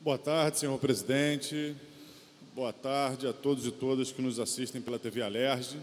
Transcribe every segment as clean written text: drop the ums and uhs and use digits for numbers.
Boa tarde, senhor presidente. Boa tarde a todos e todas que nos assistem pela TV Alerj.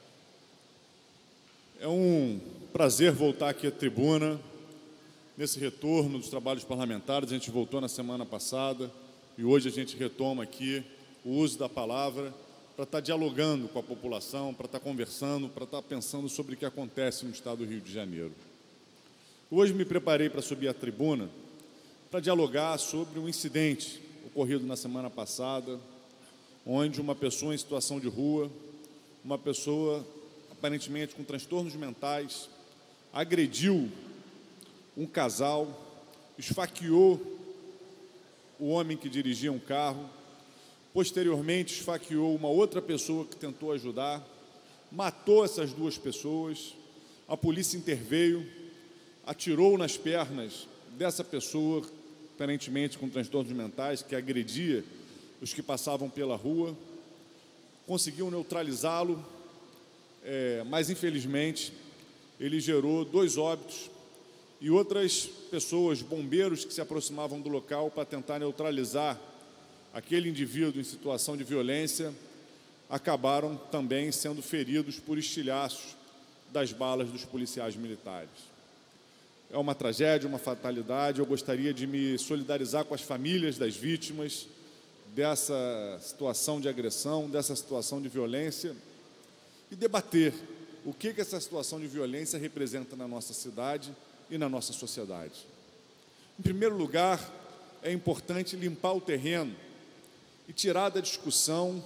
É um prazer voltar aqui à tribuna, nesse retorno dos trabalhos parlamentares. A gente voltou na semana passada e hoje a gente retoma aqui o uso da palavra para estar dialogando com a população, para estar conversando, para estar pensando sobre o que acontece no estado do Rio de Janeiro. Hoje me preparei para subir à tribuna para dialogar sobre um incidente ocorrido na semana passada, onde uma pessoa em situação de rua, uma pessoa aparentemente com transtornos mentais, agrediu um casal, esfaqueou o homem que dirigia um carro, posteriormente esfaqueou uma outra pessoa que tentou ajudar, matou essas duas pessoas. A polícia interveio, atirou nas pernas dessa pessoa, aparentemente com transtornos mentais, que agredia os que passavam pela rua, conseguiu neutralizá-lo, mas infelizmente ele gerou 2 óbitos e outras pessoas, bombeiros que se aproximavam do local para tentar neutralizar aquele indivíduo em situação de violência, acabaram também sendo feridos por estilhaços das balas dos policiais militares. É uma tragédia, uma fatalidade. Eu gostaria de me solidarizar com as famílias das vítimas dessa situação de agressão, dessa situação de violência e debater o que essa situação de violência representa na nossa cidade e na nossa sociedade. Em primeiro lugar, é importante limpar o terreno e tirar da discussão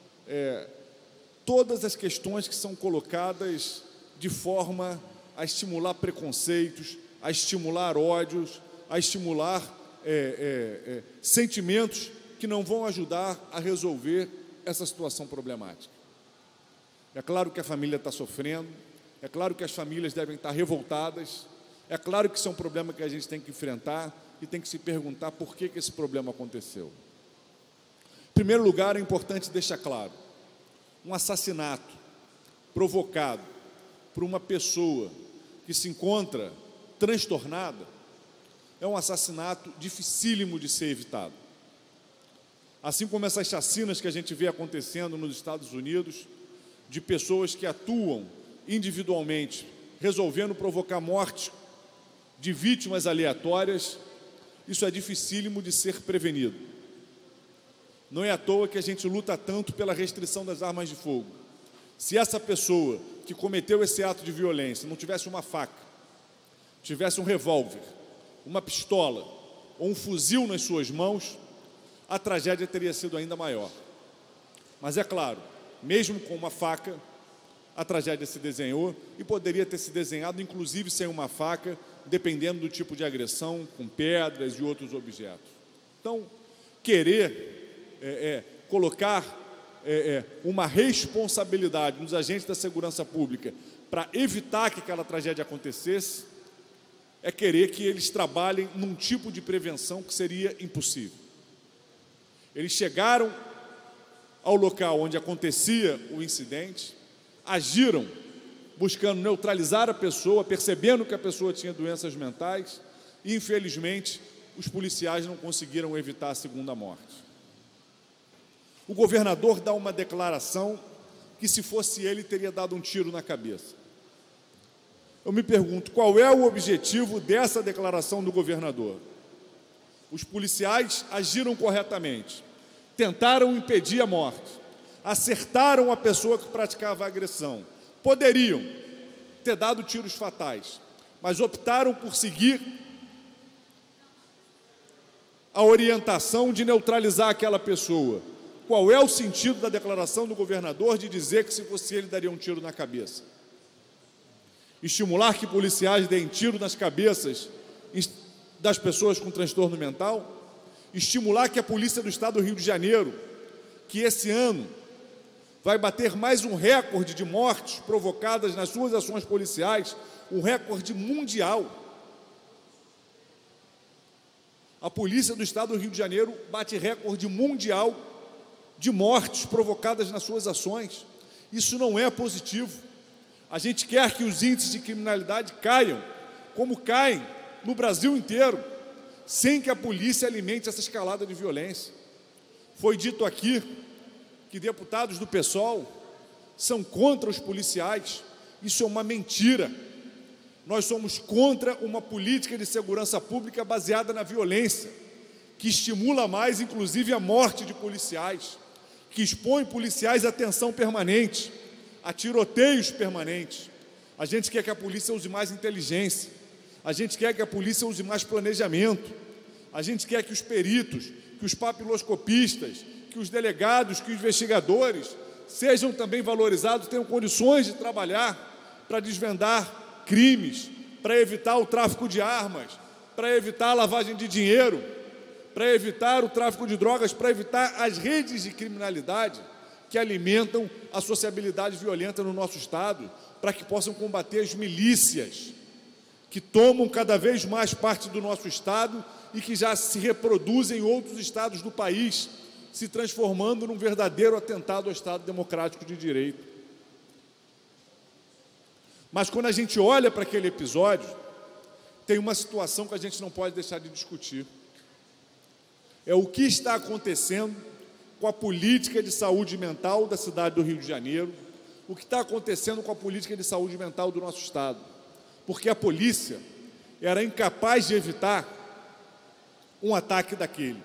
todas as questões que são colocadas de forma a estimular preconceitos, a estimular ódios, a estimular sentimentos que não vão ajudar a resolver essa situação problemática. É claro que a família está sofrendo, é claro que as famílias devem estar revoltadas, é claro que isso é um problema que a gente tem que enfrentar e tem que se perguntar por que esse problema aconteceu. Em primeiro lugar, é importante deixar claro, um assassinato provocado por uma pessoa que se encontra transtornada é um assassinato dificílimo de ser evitado. Assim como essas chacinas que a gente vê acontecendo nos Estados Unidos, de pessoas que atuam individualmente, resolvendo provocar mortes de vítimas aleatórias, isso é dificílimo de ser prevenido. Não é à toa que a gente luta tanto pela restrição das armas de fogo. Se essa pessoa que cometeu esse ato de violência não tivesse uma faca, tivesse um revólver, uma pistola ou um fuzil nas suas mãos, a tragédia teria sido ainda maior. Mas é claro, mesmo com uma faca, a tragédia se desenhou e poderia ter se desenhado inclusive sem uma faca, dependendo do tipo de agressão, com pedras e outros objetos. Então, querer colocar uma responsabilidade nos agentes da segurança pública para evitar que aquela tragédia acontecesse, é querer que eles trabalhem num tipo de prevenção que seria impossível. Eles chegaram ao local onde acontecia o incidente, agiram buscando neutralizar a pessoa, percebendo que a pessoa tinha doenças mentais e, infelizmente, os policiais não conseguiram evitar a segunda morte. O governador dá uma declaração que, se fosse ele, teria dado um tiro na cabeça. Eu me pergunto, qual é o objetivo dessa declaração do governador? Os policiais agiram corretamente, tentaram impedir a morte, acertaram a pessoa que praticava a agressão. Poderiam ter dado tiros fatais, mas optaram por seguir a orientação de neutralizar aquela pessoa. Qual é o sentido da declaração do governador de dizer que, se fosse ele, daria um tiro na cabeça? Estimular que policiais deem tiro nas cabeças das pessoas com transtorno mental? Estimular que a polícia do estado do Rio de Janeiro, que esse ano vai bater mais um recorde de mortes provocadas nas suas ações policiais, um recorde mundial. A polícia do estado do Rio de Janeiro bate recorde mundial de mortes provocadas nas suas ações. Isso não é positivo. A gente quer que os índices de criminalidade caiam, como caem no Brasil inteiro. sem que a polícia alimente essa escalada de violência. Foi dito aqui que deputados do PSOL são contra os policiais. Isso é uma mentira. Nós somos contra uma política de segurança pública baseada na violência, que estimula mais, inclusive, a morte de policiais, que expõe policiais à tensão permanente, a tiroteios permanentes. A gente quer que a polícia use mais inteligência, a gente quer que a polícia use mais planejamento, a gente quer que os peritos, que os papiloscopistas, que os delegados, que os investigadores sejam também valorizados, tenham condições de trabalhar para desvendar crimes, para evitar o tráfico de armas, para evitar a lavagem de dinheiro, para evitar o tráfico de drogas, para evitar as redes de criminalidade que alimentam a sociabilidade violenta no nosso Estado, para que possam combater as milícias que tomam cada vez mais parte do nosso Estado e que já se reproduzem em outros estados do país, se transformando num verdadeiro atentado ao Estado democrático de direito. Mas quando a gente olha para aquele episódio, tem uma situação que a gente não pode deixar de discutir. É o que está acontecendo com a política de saúde mental da cidade do Rio de Janeiro, o que está acontecendo com a política de saúde mental do nosso Estado. Porque a polícia era incapaz de evitar um ataque daquele.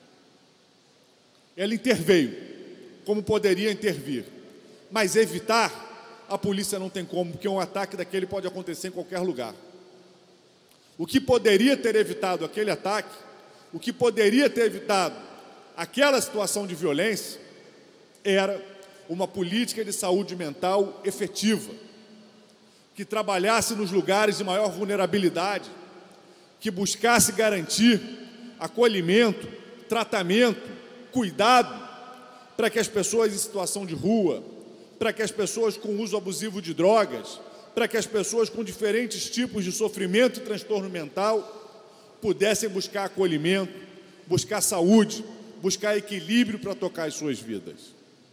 Ela interveio, como poderia intervir, mas evitar, a polícia não tem como, porque um ataque daquele pode acontecer em qualquer lugar. O que poderia ter evitado aquele ataque, o que poderia ter evitado aquela situação de violência, era uma política de saúde mental efetiva, que trabalhasse nos lugares de maior vulnerabilidade, que buscasse garantir acolhimento, tratamento, cuidado, para que as pessoas em situação de rua, para que as pessoas com uso abusivo de drogas, para que as pessoas com diferentes tipos de sofrimento e transtorno mental pudessem buscar acolhimento, buscar saúde, buscar equilíbrio para tocar as suas vidas.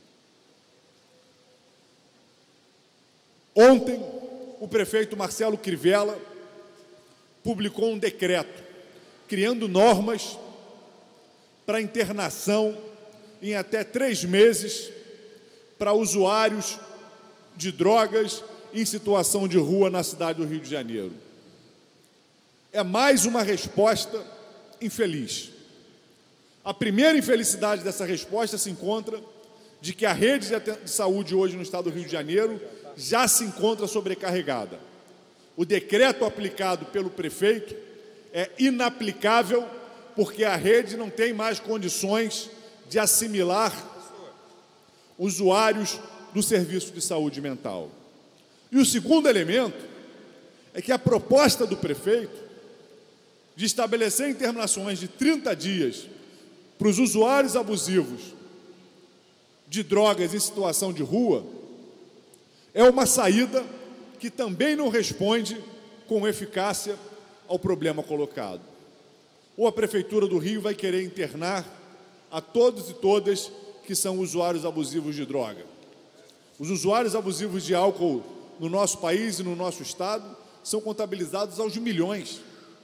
Ontem, o prefeito Marcelo Crivella publicou um decreto criando normas para internação em até 3 meses para usuários de drogas em situação de rua na cidade do Rio de Janeiro. É mais uma resposta infeliz. A primeira infelicidade dessa resposta se encontra de que a rede de saúde hoje no estado do Rio de Janeiro já se encontra sobrecarregada. O decreto aplicado pelo prefeito é inaplicável porque a rede não tem mais condições de assimilar usuários do serviço de saúde mental. E o segundo elemento é que a proposta do prefeito de estabelecer internações de 30 dias para os usuários abusivos de drogas em situação de rua é uma saída que também não responde com eficácia ao problema colocado. Ou a Prefeitura do Rio vai querer internar a todos e todas que são usuários abusivos de droga. Os usuários abusivos de álcool no nosso país e no nosso estado são contabilizados aos milhões.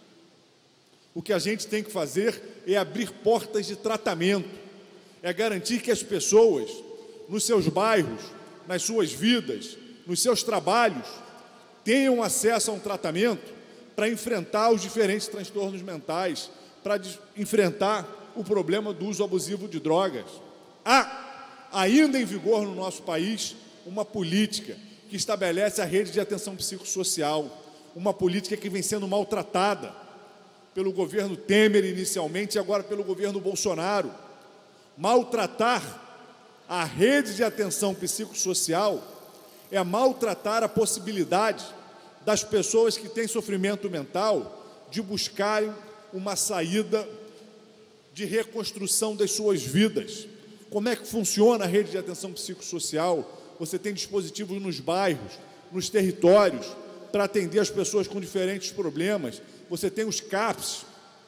O que a gente tem que fazer é abrir portas de tratamento, é garantir que as pessoas, nos seus bairros, nas suas vidas, nos seus trabalhos, tenham acesso a um tratamento para enfrentar os diferentes transtornos mentais, para enfrentar o problema do uso abusivo de drogas. Há ainda em vigor no nosso país uma política que estabelece a rede de atenção psicossocial, uma política que vem sendo maltratada pelo governo Temer inicialmente e agora pelo governo Bolsonaro. Maltratar a rede de atenção psicossocial é maltratar a possibilidade das pessoas que têm sofrimento mental de buscarem uma saída de reconstrução das suas vidas. Como é que funciona a rede de atenção psicossocial? Você tem dispositivos nos bairros, nos territórios, para atender as pessoas com diferentes problemas. Você tem os CAPs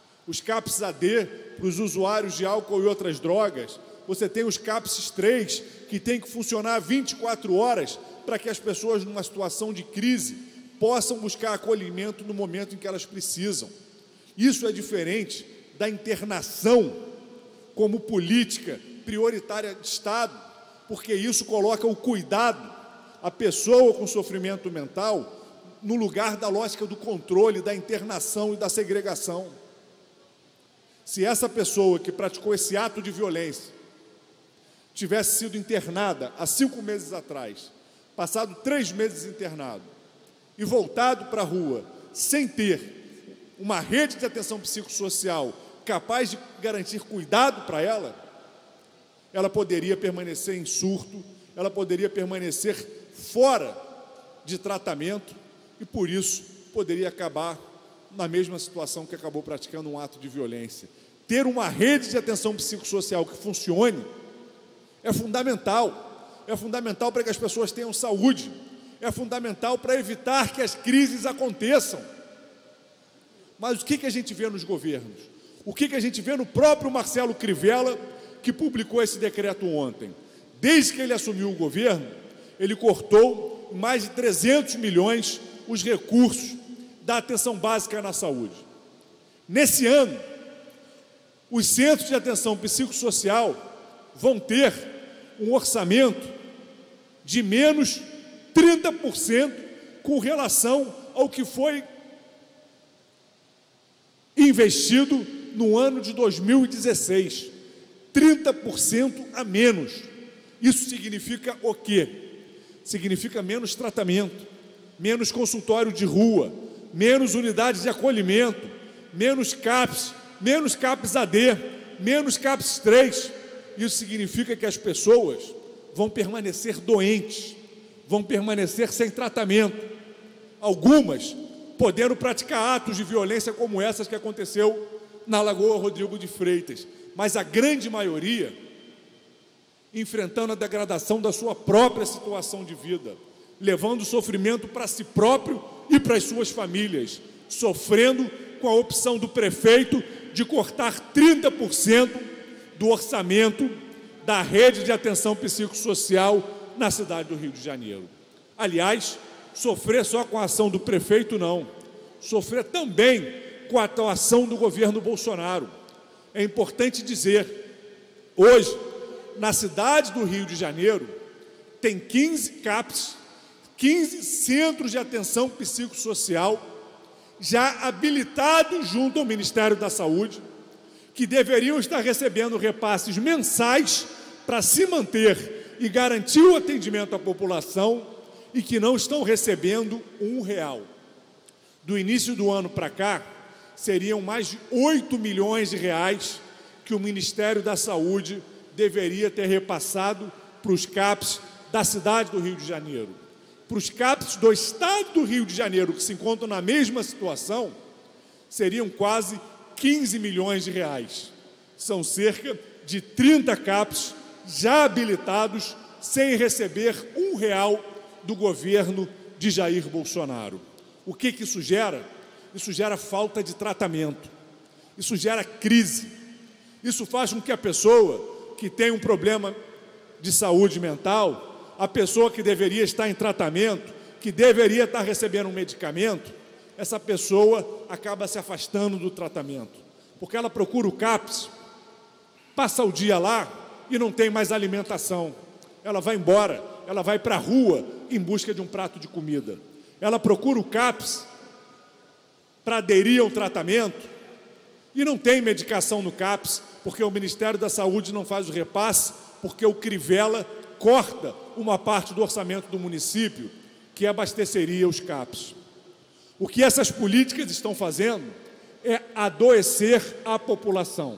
AD para os usuários de álcool e outras drogas. Você tem os CAPs 3, que tem que funcionar 24 horas para que as pessoas, numa situação de crise, possam buscar acolhimento no momento em que elas precisam. Isso é diferente da internação como política prioritária de Estado, porque isso coloca o cuidado, a pessoa com sofrimento mental, no lugar da lógica do controle, da internação e da segregação. Se essa pessoa que praticou esse ato de violência tivesse sido internada há 5 meses atrás, passado 3 meses internado e voltado para a rua sem ter uma rede de atenção psicossocial capaz de garantir cuidado para ela, ela poderia permanecer em surto, ela poderia permanecer fora de tratamento e, por isso, poderia acabar na mesma situação que acabou praticando um ato de violência. Ter uma rede de atenção psicossocial que funcione é fundamental para que as pessoas tenham saúde, é fundamental para evitar que as crises aconteçam. Mas o que a gente vê nos governos? O que a gente vê no próprio Marcelo Crivella, que publicou esse decreto ontem? Desde que ele assumiu o governo, ele cortou mais de 300 milhões os recursos da atenção básica na saúde. Nesse ano, os centros de atenção psicossocial vão ter um orçamento de menos 30% com relação ao que foi investido no ano de 2016. 30% a menos. Isso significa o quê? Significa menos tratamento, menos consultório de rua, menos unidades de acolhimento, menos CAPS AD, menos CAPS 3. Isso significa que as pessoas vão permanecer doentes, vão permanecer sem tratamento, algumas podendo praticar atos de violência como essas que aconteceu na Lagoa Rodrigo de Freitas, mas a grande maioria enfrentando a degradação da sua própria situação de vida, levando sofrimento para si próprio e para as suas famílias, sofrendo com a opção do prefeito de cortar 30% do orçamento da rede de atenção psicossocial na cidade do Rio de Janeiro. Aliás, sofrer só com a ação do prefeito não, sofrer também com a atuação do governo Bolsonaro. É importante dizer, hoje, na cidade do Rio de Janeiro, tem 15 CAPs, 15 centros de atenção psicossocial já habilitados junto ao Ministério da Saúde, que deveriam estar recebendo repasses mensais para se manter e garantir o atendimento à população e que não estão recebendo R$1. Do início do ano para cá, seriam mais de 8 milhões de reais que o Ministério da Saúde deveria ter repassado para os CAPs da cidade do Rio de Janeiro. Para os CAPs do estado do Rio de Janeiro, que se encontram na mesma situação, seriam quase 15 milhões de reais. São cerca de 30 CAPs já habilitados sem receber R$1 do governo de Jair Bolsonaro. O que isso gera? Isso gera falta de tratamento, isso gera crise, isso faz com que a pessoa que tem um problema de saúde mental, a pessoa que deveria estar em tratamento, que deveria estar recebendo um medicamento, essa pessoa acaba se afastando do tratamento, porque ela procura o CAPS, passa o dia lá e não tem mais alimentação, ela vai embora, ela vai para a rua em busca de um prato de comida, ela procura o CAPS para aderir ao tratamento e não tem medicação no CAPS, porque o Ministério da Saúde não faz o repasse, porque o Crivella corta uma parte do orçamento do município que abasteceria os CAPs. O que essas políticas estão fazendo é adoecer a população.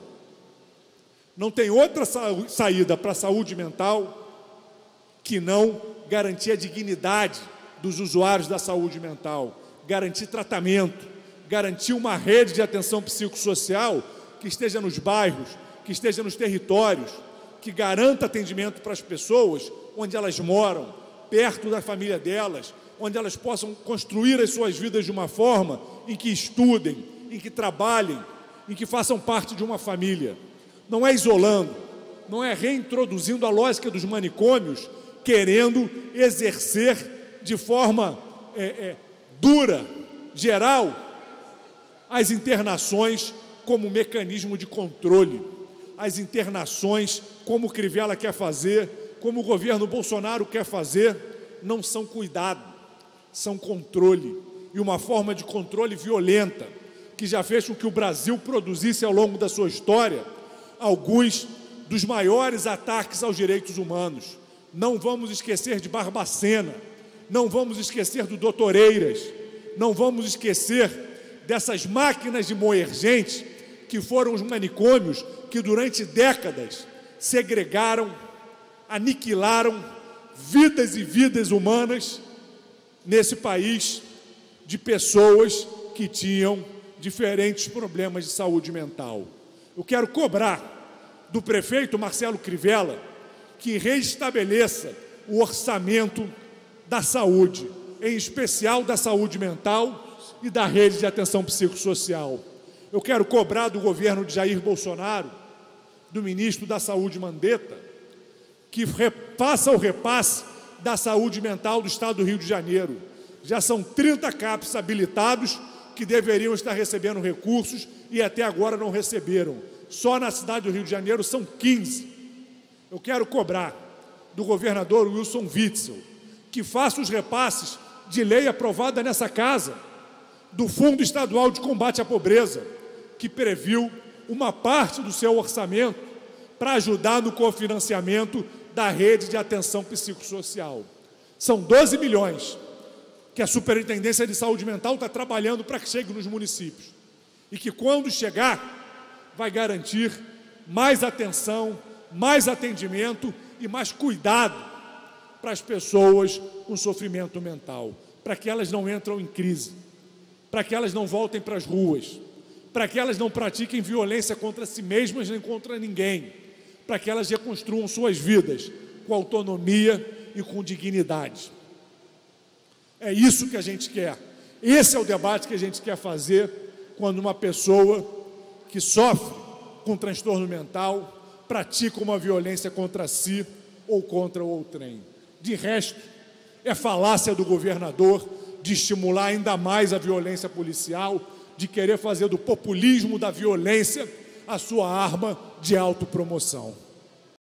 Não tem outra saída para a saúde mental que não garantir a dignidade dos usuários da saúde mental, garantir tratamento, garantir uma rede de atenção psicossocial que esteja nos bairros, que esteja nos territórios, que garanta atendimento para as pessoas onde elas moram, perto da família delas, onde elas possam construir as suas vidas de uma forma em que estudem, em que trabalhem, em que façam parte de uma família. Não é isolando, não é reintroduzindo a lógica dos manicômios, querendo exercer de forma dura, geral, as internações como mecanismo de controle. As internações, como o Crivella quer fazer, como o governo Bolsonaro quer fazer, não são cuidado, são controle, e uma forma de controle violenta, que já fez com que o Brasil produzisse ao longo da sua história alguns dos maiores ataques aos direitos humanos. Não vamos esquecer de Barbacena, não vamos esquecer do Doutoreiras, não vamos esquecer dessas máquinas de moer gente, que foram os manicômios que durante décadas segregaram, aniquilaram vidas e vidas humanas nesse país de pessoas que tinham diferentes problemas de saúde mental. Eu quero cobrar do prefeito Marcelo Crivella que restabeleça o orçamento da saúde, em especial da saúde mental e da rede de atenção psicossocial. Eu quero cobrar do governo de Jair Bolsonaro, do ministro da Saúde Mandetta, que faça o repasse da saúde mental do estado do Rio de Janeiro. Já são 30 CAPs habilitados que deveriam estar recebendo recursos e até agora não receberam. Só na cidade do Rio de Janeiro são 15. Eu quero cobrar do governador Wilson Witzel que faça os repasses de lei aprovada nessa casa, do Fundo Estadual de Combate à Pobreza, que previu uma parte do seu orçamento para ajudar no cofinanciamento da rede de atenção psicossocial. São 12 milhões que a Superintendência de Saúde Mental está trabalhando para que chegue nos municípios. E que, quando chegar, vai garantir mais atenção, mais atendimento e mais cuidado para as pessoas com sofrimento mental, para que elas não entrem em crise, para que elas não voltem para as ruas, para que elas não pratiquem violência contra si mesmas nem contra ninguém, para que elas reconstruam suas vidas com autonomia e com dignidade. É isso que a gente quer. Esse é o debate que a gente quer fazer quando uma pessoa que sofre com transtorno mental pratica uma violência contra si ou contra o outrem. De resto, é falácia do governador de estimular ainda mais a violência policial, de querer fazer do populismo da violência a sua arma de autopromoção.